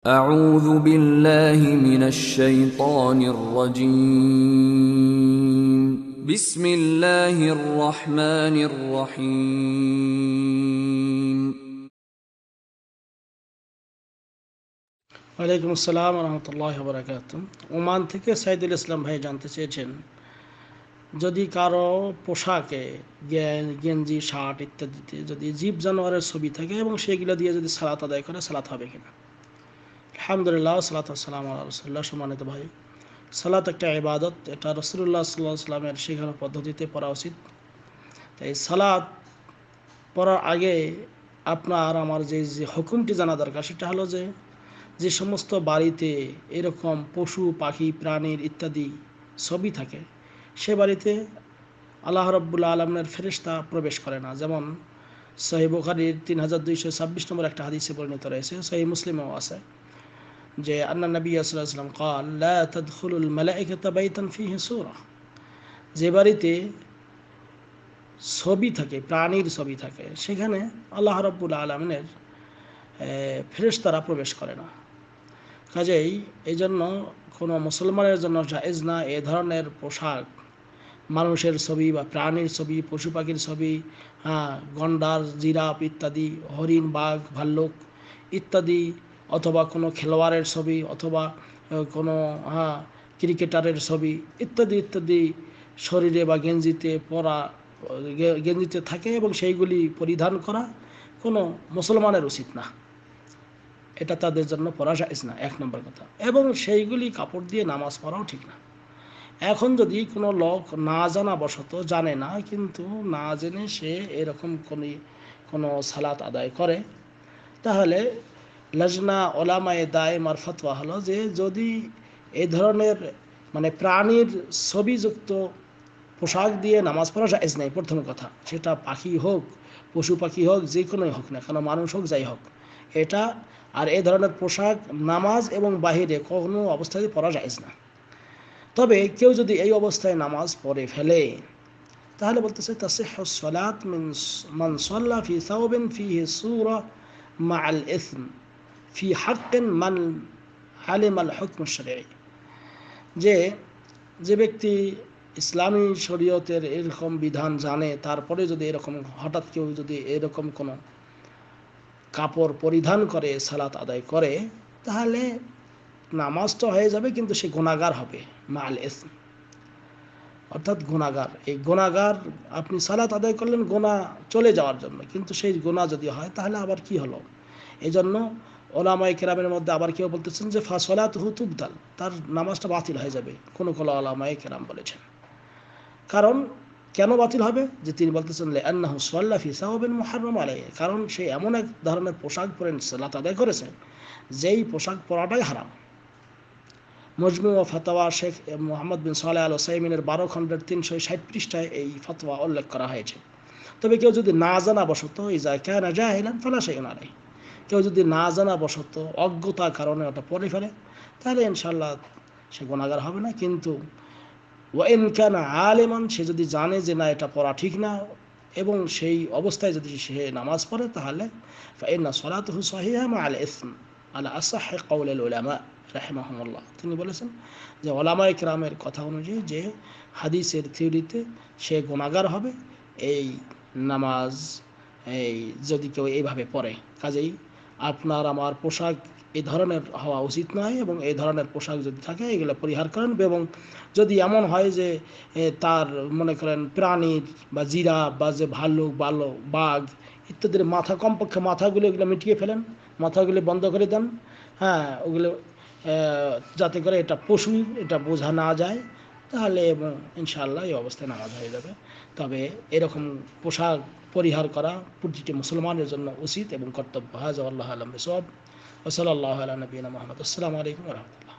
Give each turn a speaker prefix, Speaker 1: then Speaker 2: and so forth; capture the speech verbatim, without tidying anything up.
Speaker 1: أعوذ بالله من الشيطان الرجيم بسم الله الرحمن الرحيم
Speaker 2: ওয়ালাইকুম আসসালাম রহমতুল্লাহ বরকাত। ওমান থেকে সাইদুল ইসলাম ভাই জানতে চেয়েছেন, যদি কারো পোশাকে গেঞ্জি, শার্ট ইত্যাদিতে যদি জীব জানোয়ারের ছবি থাকে এবং সেগুলো দিয়ে যদি সালাত আদায় করে, সালাত হবে কিনা? আলহামদুলিল্লাহ, সালাত আসসালাম আল্লাহ রসুল্লাহ। সম্মানিত ভাই, সালাত একটা ইবাদত, এটা রসুল্লাহ সাল্লাহ সাল্লামের শেখানো পদ্ধতিতে পড়া উচিত। তাই সালাত পড়ার আগে আপনার আমার যে যে হুকুমটি জানা দরকার, সেটা হলো যে যে সমস্ত বাড়িতে এরকম পশু পাখি প্রাণীর ইত্যাদি ছবি থাকে, সে বাড়িতে আল্লাহ রাব্বুল আলামিনের ফেরেশতা প্রবেশ করে না। যেমন সহিহ বুখারীর তিন হাজার দুইশো ছাব্বিশ নম্বর একটা হাদিসে পরিণত রয়েছে, সহিহ মুসলিমেও আছে, যে আন্না নবী সাল্লাল্লাহু আলাইহি ওয়াসাল্লাম قال لا تدخل الملائكة بيتا فيه سورة, যে বাড়িতে ছবি থাকে, প্রাণীর ছবি থাকে, সেখানে আল্লাহ রাব্বুল আলামিনের ফেরেশতারা প্রবেশ করে না। কাজেই এই জন্য কোনো মুসলমানের জন্য জায়েজ না এ ধরনের পোশাক, মানুষের ছবি বা প্রাণীর ছবি, পশু পাখির ছবি, হ্যাঁ গন্ডার, জিরাফ ইত্যাদি, হরিণ, বাঘ, ভাল্লুক ইত্যাদি, অথবা কোনো খেলোয়াড়ের ছবি, অথবা কোনো হ্যাঁ ক্রিকেটারের ছবি ইত্যাদি ইত্যাদি শরীরে বা গেঞ্জিতে পরা গেঞ্জিতে থাকে এবং সেইগুলি পরিধান করা কোনো মুসলমানের উচিত না। এটা তাদের জন্য পড়া জায়েজ না, এক নম্বর কথা। এবং সেইগুলি কাপড় দিয়ে নামাজ পড়াও ঠিক না। এখন যদি কোনো লোক না জানা বশত, জানে না কিন্তু না জেনে সে এরকম কোনো কোনো সালাত আদায় করে, তাহলে লজনা ওলামায়ে দায়েমার ফতোয়া হলো যে যদি এই ধরনের মানে প্রাণীর ছবিযুক্ত পোশাক দিয়ে নামাজ পড়া জায়েজ নেই, প্রথম কথা। সেটা পাখি হোক, পশু পাখি হোক, যে কোনোই হোক না কেন, মানুষ হোক, যাই হোক, এটা আর এই ধরনের পোশাক নামাজ এবং বাহিরে কোনো অবস্থায় পড়া জায়েজ না। তবে কেউ যদি এই অবস্থায় নামাজ পড়ে ফেলে, তাহলে বলতেছে তাসিহু সালাত মিন মান সাল্লা ফি সাওবিন ফিহি সূরা মাআল ইসম ফি হাক্কিন মান আলিমা আল হুকম আশ-শারঈ, যে যে ব্যক্তি ইসলামী শরীয়তের এরকম বিধান জানে, তারপরে যদি এরকম হঠাৎ কেউ যদি এরকম কোনো কাপড় পরিধান করে সালাত আদায় করে, তাহলে নামাজ তো হয়ে যাবে কিন্তু সে গুনাহগার হবে, মাআল ইসম, অর্থাৎ গুনাহগার। এই গুনাহগার, আপনি সালাত আদায় করলেন গুনাহ চলে যাওয়ার জন্য, কিন্তু সেই গুনাহ যদি হয় তাহলে আবার কি হলো? এই জন্য ওলামায়ে কেরামের মধ্যে আবার কেউ বলতেছেন যে ফাসলাতুহু তুবদাল, তার নামাজটা বাতিল হয়ে যাবে, কোন কোন ওলামায়ে কেরাম বলেছেন। কারণ কেন বাতিল হবে? যে তিনি বলতেছেন লিআন্নাহু সাল্লা ফি সাওবিন মুহাররাম আলাইহি, কারণ সে এমন এক ধরনের পোশাক পরে সালাত আদায় করেছে যেই পোশাক পরাটাই হারাম। মজমু ও ফাতাওয়া শেখ মোহাম্মদ বিন সালেহ আল উসাইমিনের বারো খণ্ডের তিনশো ষাট পৃষ্ঠায় এই ফতোয়া উল্লেখ করা হয়েছে। তবে কেউ যদি না জানা বশত ইজা কানা জাহিলান ফালা শাইউন আলাইহি, কেউ যদি না জানা বশত অজ্ঞতার কারণে ওটা পড়ে ফেলে, তাহলে ইনশাআল্লাহ সে গুনাহগার হবে না। কিন্তু ওয়াইন কানা আলিমান, সে যদি জানে যে না এটা পড়া ঠিক না এবং সেই অবস্থায় যদি সে নামাজ পড়ে, তাহলে ফাইন্না সালাতুহু সাহিহা মাআল ইসম আলা আসাহহি কাউলিল উলামা রাহিমাহুমুল্লাহ। তিনি বলেছেন যে ওলামায়ে কেরামের কথা অনুযায়ী যে হাদিসের থিওরিতে সে গুনাহগার হবে এই নামাজ এই যদি কেউ এইভাবে পড়ে। কাজেই আপনার আমার পোশাক এই ধরনের হওয়া উচিত নয়, এবং এই ধরনের পোশাক যদি থাকে এগুলো পরিহার করেন। এবং যদি এমন হয় যে তার মনে করেন প্রাণীর বা জিরাফ বা যে ভাল্লুক, বালো বাঘ ইত্যাদির মাথা, কমপক্ষে মাথাগুলো এগুলো মিটিয়ে ফেলেন, মাথাগুলো বন্ধ করে দেন, হ্যাঁ ওগুলো যাতে করে এটা পশু, এটা বোঝা না যায়, তাহলে এবং ইনশাআল্লাহ এই অবস্থায় নামাজ হয়ে যাবে। তবে এরকম পোশাক পরিহার করা প্রতিটি মুসলমানের জন্য উচিত এবং কর্তব্য। হাযা আল্লাহু আ'লাম বিসওয়াব। ওয়া সাল্লাল্লাহু আলা নবিয়িনা মুহাম্মদ। আসসালামু আলাইকুম ওয়া রাহমাতুল্লাহ।